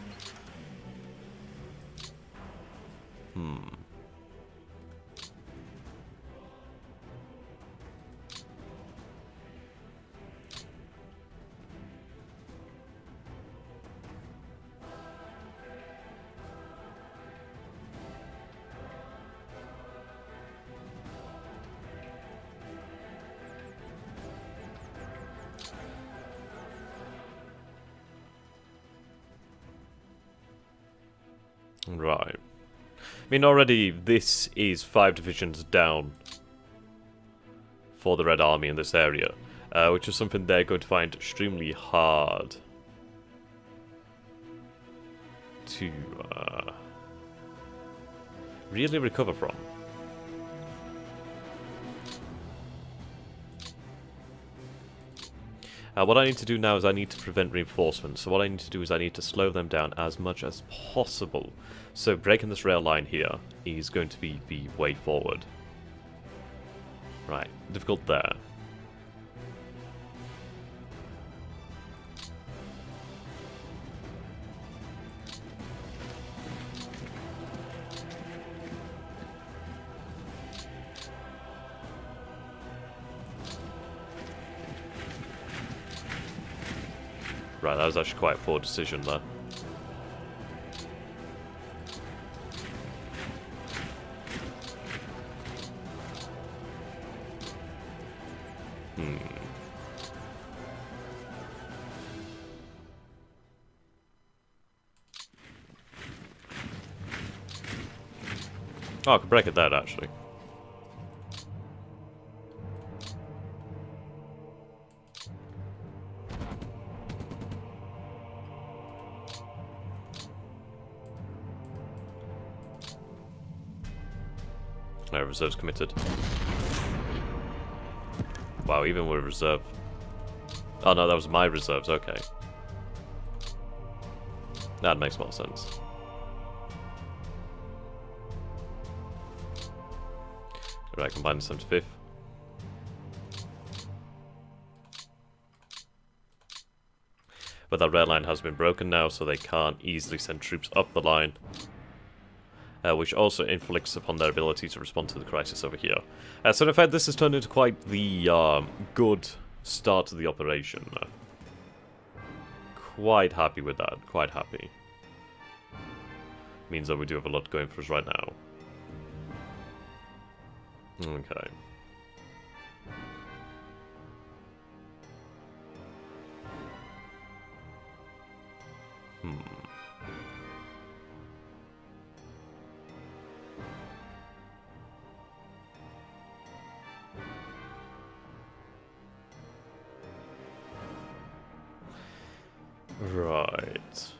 Right. I mean, already this is 5 divisions down for the Red Army in this area, which is something they're going to find extremely hard to really recover from. What I need to do now is I need to prevent reinforcements. So what I need to do is I need to slow them down as much as possible. So breaking this rail line here is going to be the way forward. Right, difficult there. Right, that was actually quite a poor decision there. Oh, I could break it there, actually. Reserves committed. Wow, even with reserve. Oh no, that was my reserves, okay. That makes more sense. Right, combine the 75th. But that red line has been broken now, so they can't easily send troops up the line. Which also inflicts upon their ability to respond to the crisis over here. So in fact, this has turned into quite the good start to the operation. Quite happy with that, quite happy. Means that we do have a lot going for us right now. Okay. Right.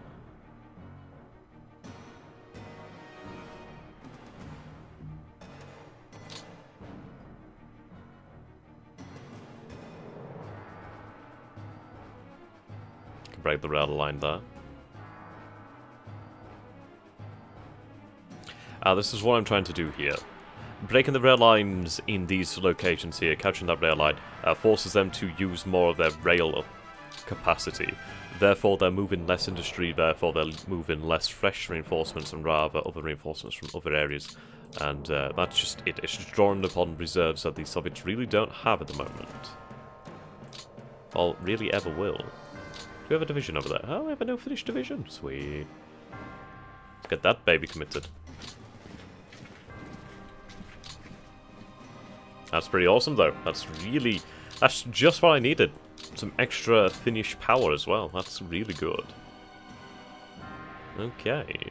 Can break the rail line there. This is what I'm trying to do here. Breaking the rail lines in these locations here, capturing that rail line, forces them to use more of their rail capacity. Therefore, they're moving less industry, therefore they're moving less fresh reinforcements and rather other reinforcements from other areas. And that's just it. It's just drawing upon reserves that the Soviets really don't have at the moment. Or really ever will. Do we have a division over there? Oh, we have a no-finish division. Sweet. Let's get that baby committed. That's pretty awesome, though. That's just what I needed. Some extra Finnish power as well. That's really good. Okay.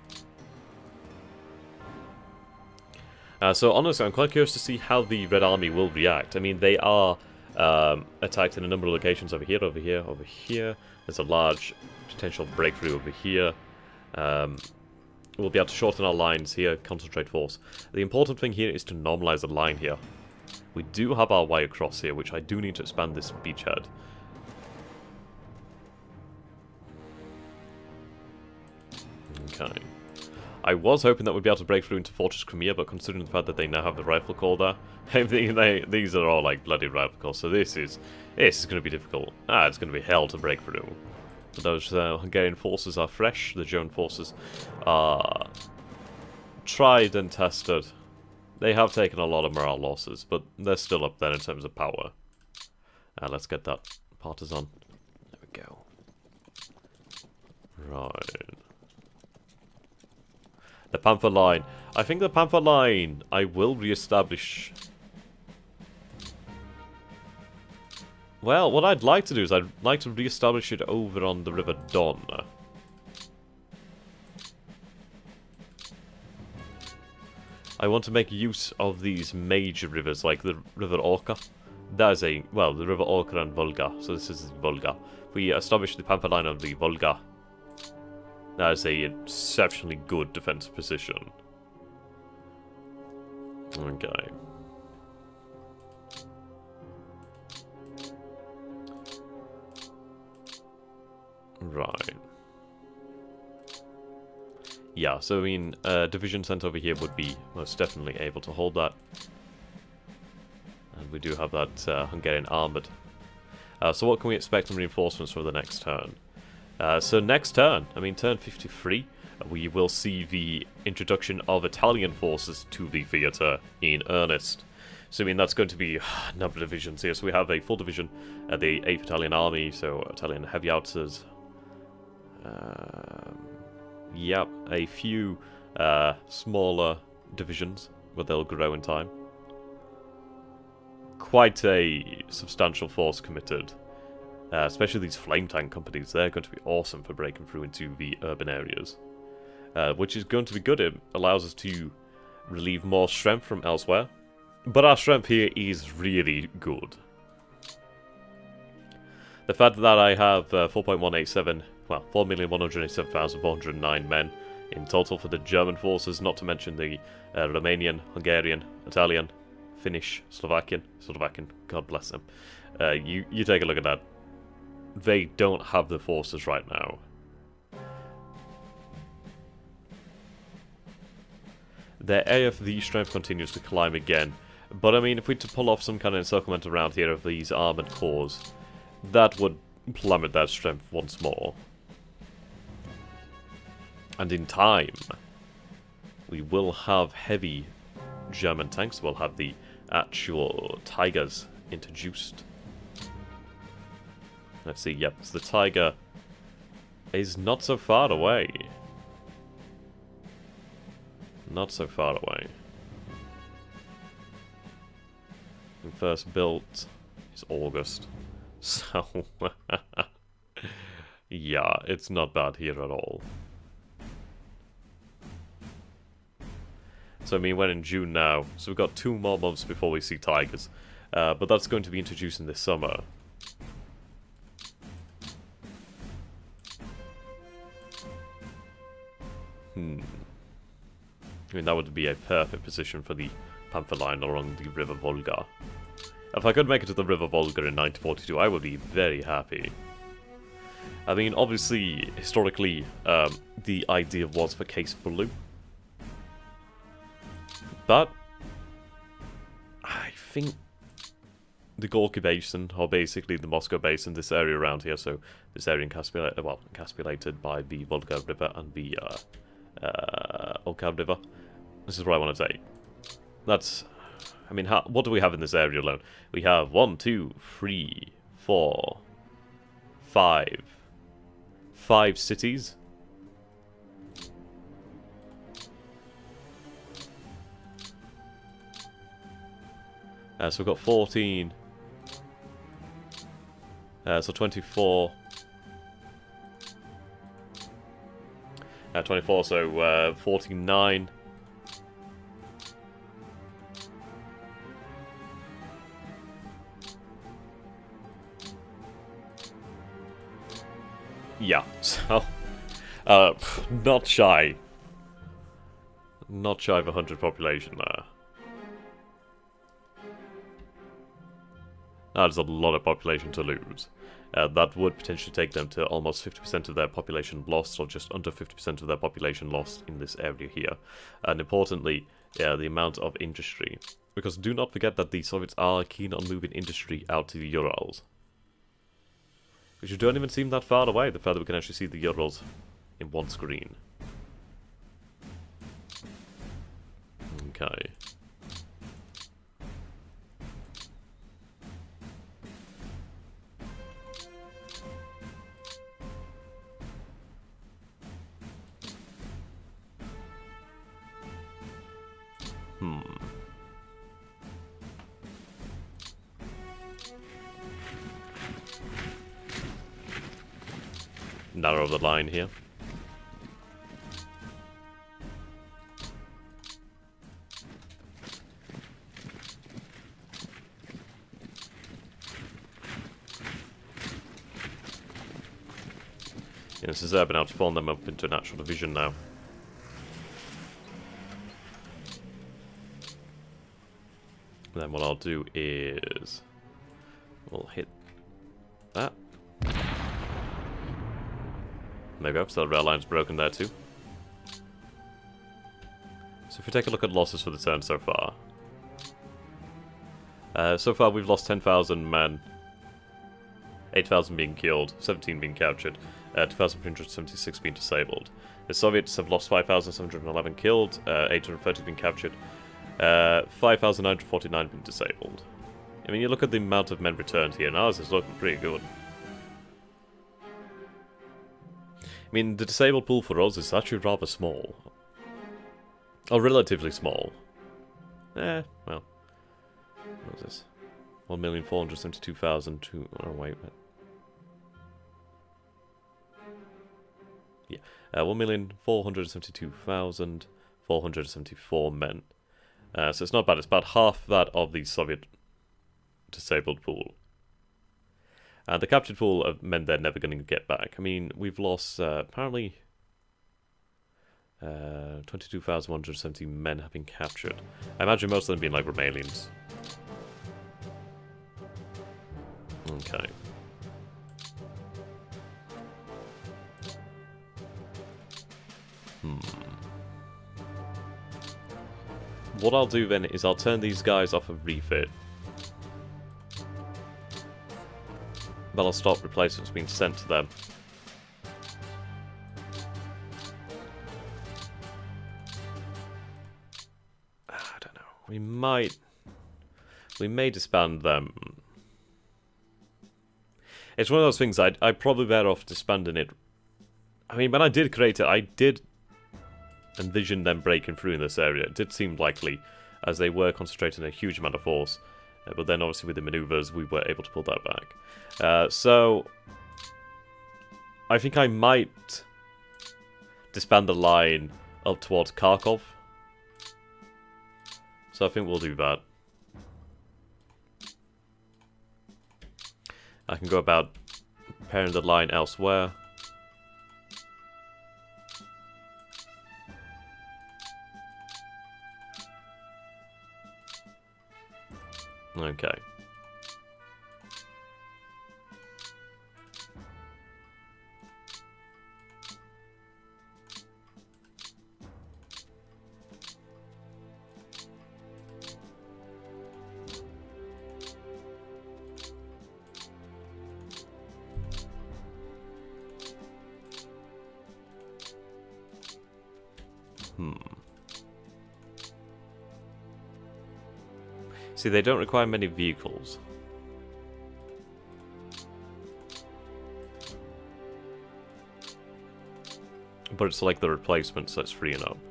So honestly, I'm quite curious to see how the Red Army will react. I mean, they are attacked in a number of locations over here, over here, over here. There's a large potential breakthrough over here. We'll be able to shorten our lines here, concentrate force. The important thing here is to normalize the line here. We do have our way across here, which I do need to expand this beachhead. Okay. I was hoping that we'd be able to break through into Fortress Crimea, but considering the fact that they now have the rifle corps there, these are all like bloody rifle corps, so this is going to be difficult. It's going to be hell to break through. But those Hungarian forces are fresh. The German forces are tried and tested. They have taken a lot of morale losses, but they're still up there in terms of power. Let's get that partisan. There we go. Right. The Panther Line. I think the Panther Line I will re-establish. Well, what I'd like to do is I'd like to re-establish it over on the River Don. I want to make use of these major rivers, like the River Orka. That is the River Orka and Volga. So this is Volga. If we establish the Panther Line on the Volga, that is a exceptionally good defensive position. Okay. Right. Yeah, so I mean, division sent over here would be most definitely able to hold that. And we do have that Hungarian armoured. So what can we expect from reinforcements for the next turn? So next turn, I mean turn 53, we will see the introduction of Italian forces to the theatre in earnest. So I mean that's going to be a number of divisions here. So we have a full division, the 8th Italian Army, so Italian heavy howitzers. Yep, a few smaller divisions, but they'll grow in time. Quite a substantial force committed. Especially these flame tank companies, they're going to be awesome for breaking through into the urban areas. Which is going to be good, it allows us to relieve more strength from elsewhere. But our strength here is really good. The fact that I have 4.187, well, 4,187,409 men in total for the German forces, not to mention the Romanian, Hungarian, Italian, Finnish, Slovakian, God bless them. You take a look at that. They don't have the forces right now. Their AFV strength continues to climb again, but I mean, if we to pull off some kind of encirclement around here of these armored cores, that would plummet their strength once more. And in time, we will have heavy German tanks. We'll have the actual Tigers introduced. Let's see, yep, so the Tiger is not so far away. Not so far away. And first built is August. So, yeah, it's not bad here at all. So, I mean, we're in June now, so we've got 2 more months before we see Tigers. But that's going to be introduced in this summer. I mean, that would be a perfect position for the Panther line along the River Volga. If I could make it to the River Volga in 1942, I would be very happy. I mean, obviously, historically, the idea was for Case Blue. But I think the Gorky Basin, or basically the Moscow Basin, this area around here, so this area encapsulated by the Volga River and the Oka River. This is what I want to take. That's, I mean, what do we have in this area alone? We have 1, 2, 3, 4, 5 cities. So we've got 14. So 24. 24, so 49. Yeah, so not shy of 100 population there. That is a lot of population to lose. That would potentially take them to almost 50% of their population lost, or just under 50% of their population lost in this area here. And importantly, the amount of industry. Because do not forget that the Soviets are keen on moving industry out to the Urals. Which don't even seem that far away, the fact that we can actually see the Urals in one screen. Okay. Narrow the line here. Yeah, this is been able to form them up into an actual division now. And then what I'll do is we'll hit that. There we go, so the rail line's broken there too. So if we take a look at losses for the turn so far. So far we've lost 10,000 men. 8,000 being killed, 17 being captured, 2,376 being disabled. The Soviets have lost 5,711 killed, 830 being captured, 5,949 being disabled. I mean, you look at the amount of men returned here, and ours is looking pretty good. I mean, the disabled pool for us is actually rather small. Or relatively small. Well. What is this? 1,472,000 to... Oh, wait. Yeah. 1,472,474 men. So it's not bad. It's about half that of the Soviet disabled pool. The captured pool of men they're never going to get back. I mean, we've lost, apparently... 22,170 men have been captured. I imagine most of them being like Romanians. Okay. What I'll do then is I'll turn these guys off of refit. But I'll stop replacements being sent to them. I don't know. We may disband them. It's one of those things I'd probably better off disbanding it. I mean, when I did create it, I did envision them breaking through in this area. It did seem likely, as they were concentrating a huge amount of force. But then, obviously, with the maneuvers, we were able to pull that back. So, I think I might disband the line up towards Kharkov. So I think we'll do that. I can go about preparing the line elsewhere. Okay. See, they don't require many vehicles. But it's like the replacements that's freeing up.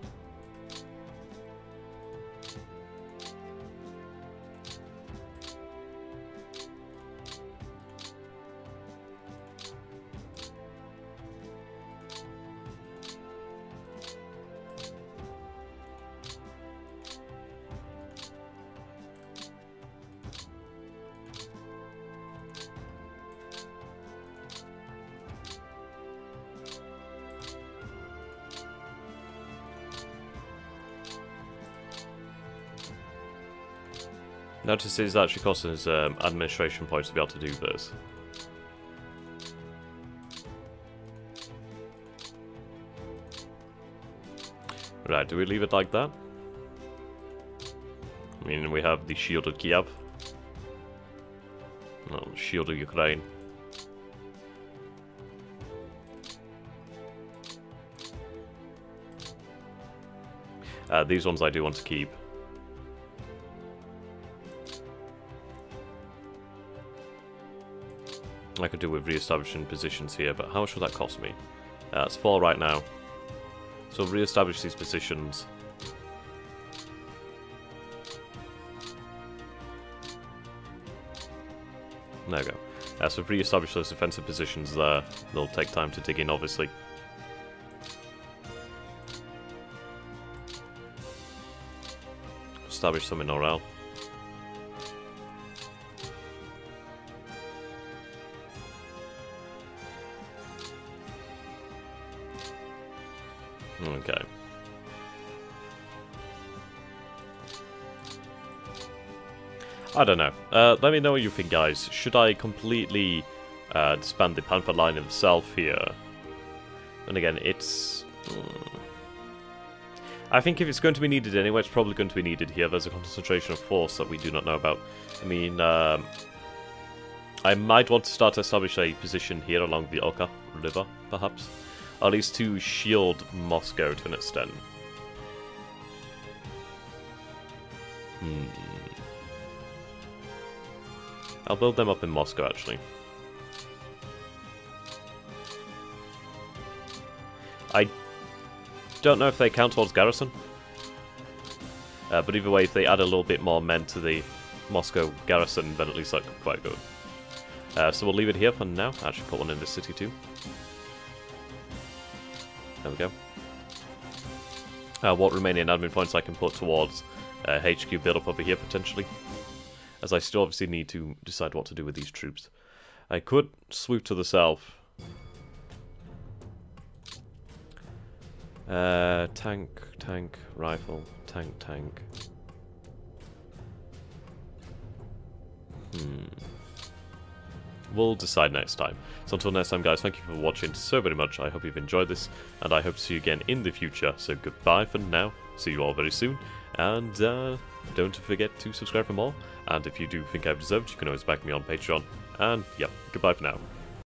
Notice it's actually costing us administration points to be able to do this. Right, do we leave it like that? I mean, we have the shielded Kiev. No, shielded Ukraine. These ones I do want to keep. I could do with re-establishing positions here, but how much would that cost me? It's 4 right now. So re-establish these positions. There we go. So re-establish those defensive positions there. They'll take time to dig in, obviously. Establish some in Orel. Okay. I don't know. Let me know what you think, guys. Should I completely disband the Panther line itself here? And again, it's... I think if it's going to be needed anyway, it's probably going to be needed here. There's a concentration of force that we do not know about. I mean, I might want to start to establish a position here along the Oka River, perhaps. Or at least to shield Moscow to an extent. I'll build them up in Moscow, actually. I don't know if they count towards garrison. But either way, if they add a little bit more men to the Moscow garrison, then at least that could be quite good. So we'll leave it here for now. Actually put one in this city too. There we go. What Romanian admin points I can put towards HQ build-up over here, potentially. As I still obviously need to decide what to do with these troops. I could swoop to the south. Tank, rifle, tank. We'll decide next time. So until next time, guys, thank you for watching so very much. I hope you've enjoyed this, and I hope to see you again in the future. So goodbye for now. See you all very soon, and don't forget to subscribe for more. And if you do think I've deserved, you can always back me on Patreon. And yeah, goodbye for now.